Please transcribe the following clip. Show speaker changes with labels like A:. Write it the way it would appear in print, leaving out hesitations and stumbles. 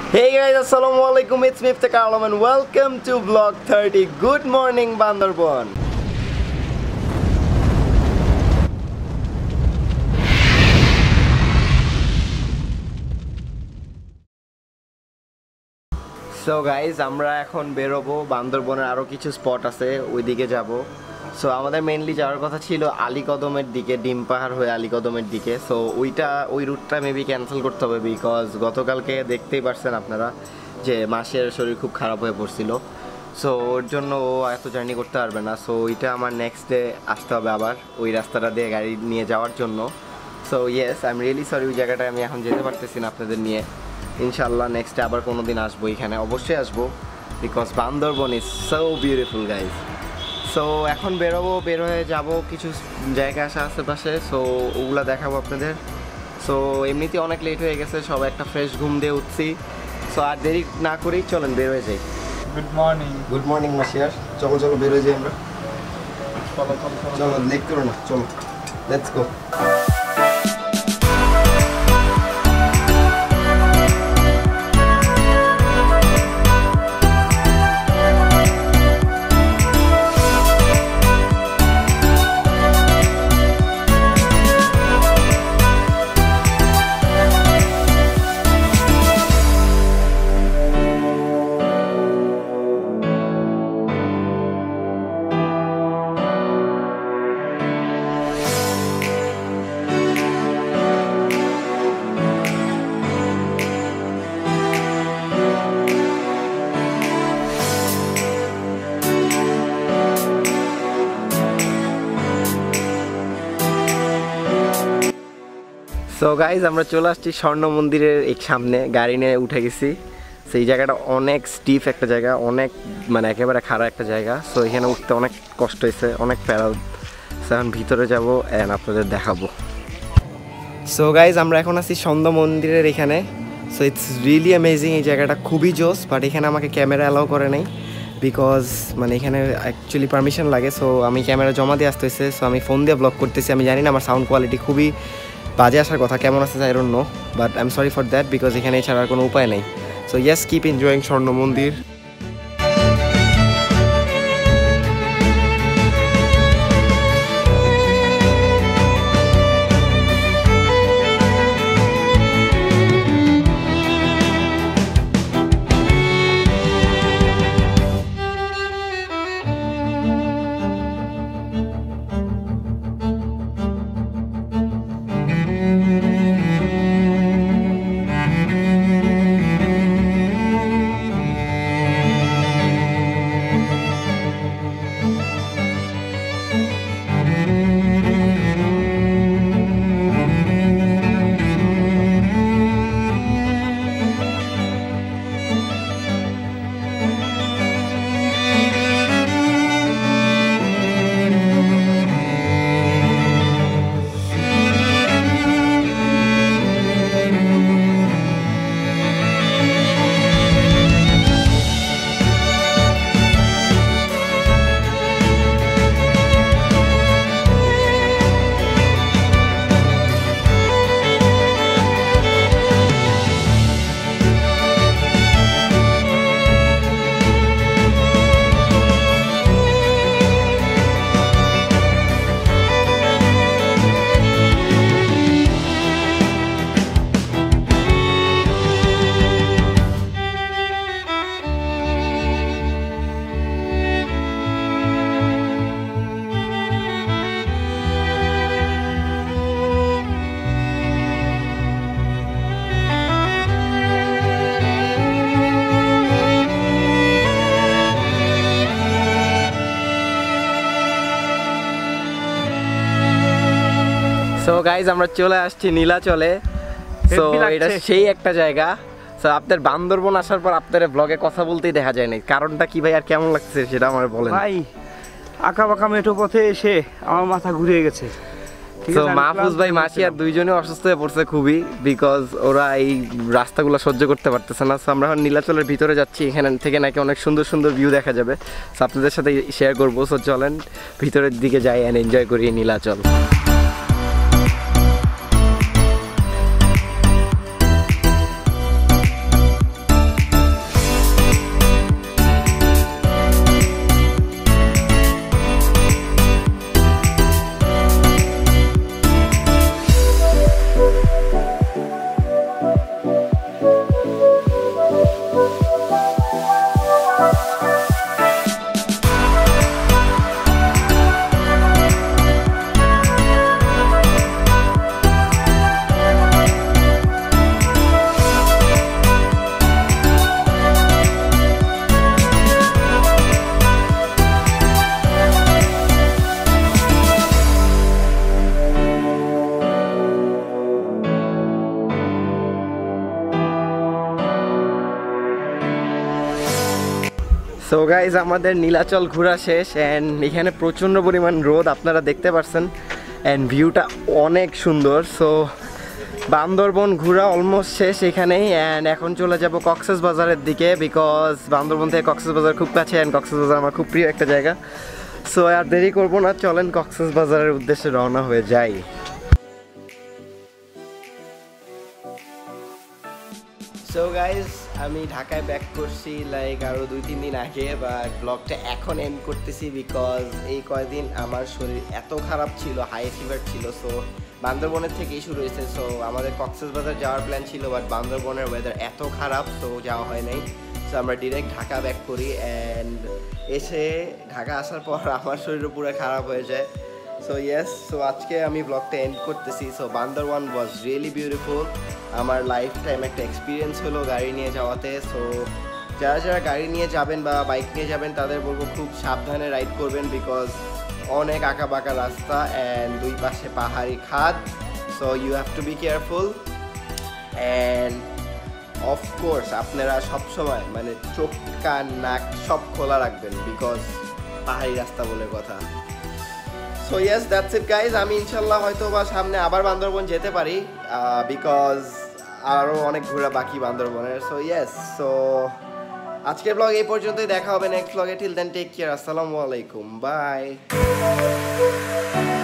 A: Hey guys, Assalamualaikum. It's me Iftikhar Alam and welcome to vlog 30. Good morning Bandarban. So guys, আমরা এখন বেরোবো বান্দরবনের আরো কিছু স্পট আছে ওইদিকে যাব। সো আমাদের মেইনলি যাওয়ার কথা ছিল আলীকদমের দিকে, ডিম পাহাড় হয়ে আলীকদমের দিকে। সো ওই রুটটা মেবি ক্যান্সেল করতে হবে বিকজ গতকালকে দেখতেই পারছেন আপনারা যে মাসের শরীর খুব খারাপ হয়ে পড়ছিল। সো ওর জন্য ও এত জার্নি করতে পারবে না। সো ওইটা আমার নেক্সট ডে আসতে হবে আবার ওই রাস্তাটা দিয়ে গাড়ি নিয়ে যাওয়ার জন্য। So yes, I am really sorry, ওই জায়গাটায় আমি এখন যেতে পারতেছি না আপনাদের নিয়ে। ইনশাল্লাহ নেক্সট ডে আবার কোনো দিন আসবো, এখানে অবশ্যই আসবো because Bandarban is so beautiful guys. So এখন বের হয়ে যাব, কিছু জায়গা আসে আশেপাশে। সো ওগুলো দেখাবো আপনাদের। সো এমনিতে অনেক লেট হয়ে গেছে, সব একটা ফ্রেশ ঘুম দিয়ে উঠছি। সো আর দেরি না করেই চলেন বের হয়ে যাই। গুড মর্নিং মাসিয়ার, চলো বের হয়ে যাই আমরা। চলো লেট করো না, চলো লেটস গো। সো গাইজ আমরা চলে আসছি স্বর্ণ মন্দিরের এই সামনে, গাড়ি নিয়ে উঠে গেছি। সেই জায়গাটা অনেক স্টিফ একটা জায়গা, অনেক মানে একেবারে খারাপ একটা জায়গা। সো এখানে উঠতে অনেক কষ্ট হয়েছে, অনেক প্যারাল। সো এখন ভিতরে যাবো অ্যান্ড আপনাদের দেখাবো। সো গাইজ আমরা এখন আছি স্বর্ণ মন্দিরের এখানে। সো ইটস রিয়েলি অ্যামেজিং, এই জায়গাটা খুবই জোস। বাট এখানে আমাকে ক্যামেরা অ্যালাউ করে নাই বিকজ মানে এখানে অ্যাকচুয়ালি পারমিশন লাগে। সো আমি ক্যামেরা জমা দিয়ে আসতে হয়েছে। সো আমি ফোন দিয়ে ব্লগ করতেছি। আমি জানি না আমার সাউন্ড কোয়ালিটি খুবই বাজে আসার কথা, কেমন আছে I don't know, but I am sorry for that because এখানে ছাড়ার কোনো উপায় নেই। সো ইয়েস, কিপ এনজয়িং স্বর্ণ মন্দির। সো গাইজ আমরা চলে আসছি নীলাচলে। সো এটা সেই একটা জায়গা। সো আপনার বান্দরবন আসার পর আপনার ব্লগে কথা বলতেই দেখা যায় না, কারণটা কি ভাই আর কেমন লাগছে সেটা আমার বলেন
B: ভাই। আঁকা বাঁকা মেঠো পথে এসে আমার মাথা ঘুরে গেছে।
A: তো মাহফুজ ভাই মাসি আর দুইজনে অসুস্থ হয়ে পড়ছে খুবই বিকজ ওরা এই রাস্তাগুলো সহ্য করতে পারতেছে না। সো আমরা এখন নীলাচলের ভিতরে যাচ্ছি, এখান থেকে নাকি অনেক সুন্দর সুন্দর ভিউ দেখা যাবে। সো আপনাদের সাথে শেয়ার করবো। সো চলেন ভিতরের দিকে যাই অ্যান্ড এনজয় করি নীলাচল। সো গাইজ আমাদের নীলাচল ঘোরা শেষ অ্যান্ড এখানে প্রচণ্ড পরিমাণ রোদ আপনারা দেখতে পাচ্ছেন অ্যান্ড ভিউটা অনেক সুন্দর। সো বান্দরবন ঘোরা অলমোস্ট শেষ এখানেই অ্যান্ড এখন চলে যাব কক্সবাজারের দিকে, বিকজ বান্দরবন থেকে কক্সবাজার খুব কাছে অ্যান্ড কক্সবাজার আমার খুব প্রিয় একটা জায়গা। সো আর দেরি করবো না, চলেন কক্সবাজারের উদ্দেশ্যে রওনা হয়ে যাই। সো গাইজ আমি ঢাকায় ব্যাক করছি লাইক আরও 2-3 দিন আগে, বাট ব্লগটা এখন এন্ড করতেছি বিকজ এই কয়দিন আমার শরীর এত খারাপ ছিল, হাই ফিভার ছিল। সো বান্দরবনের থেকেই শুরু হয়েছে। সো আমাদের কক্সবাজার যাওয়ার প্ল্যান ছিল, বাট বান্দরবনের ওয়েদার এত খারাপ তো যাওয়া হয় নাই। সো আমরা ডিরেক্ট ঢাকা ব্যাক করি অ্যান্ড এসে ঢাকা আসার পর আমার শরীরও পুরো খারাপ হয়ে যায়। সো ইয়েস, সো আজকে আমি ব্লগটা এন্ড করতেছি। So Bandarban was really beautiful, আমার লাইফ টাইম একটা এক্সপিরিয়েন্স হলো গাড়ি নিয়ে যাওয়াতে। সো যারা যারা গাড়ি নিয়ে যাবেন বা বাইক নিয়ে যাবেন তাদের বলবো খুব সাবধানে রাইড করবেন, বিকজ অনেক আঁকা বাঁকা রাস্তা অ্যান্ড দুই পাশে পাহাড়ি খাদ। So you have to be careful and of course আপনারা সবসময় মানে চোখ কান নাক সব খোলা রাখবেন, বিকজ পাহাড়ি রাস্তা বলে কথা। So yes, that's it guys. আমি ইনশাল্লাহ হয়তো বা সামনে আবার বান্দরবন যেতে পারি, বিকজ আরও অনেক ঘোরা বাকি বান্দরবনের। সো ইয়েস, সো আজকের ব্লগ এই পর্যন্তই, দেখা হবে নেক্সট ব্লগে। টিল দেন টেক কেয়ার, আসসালামু আলাইকুম, বাই।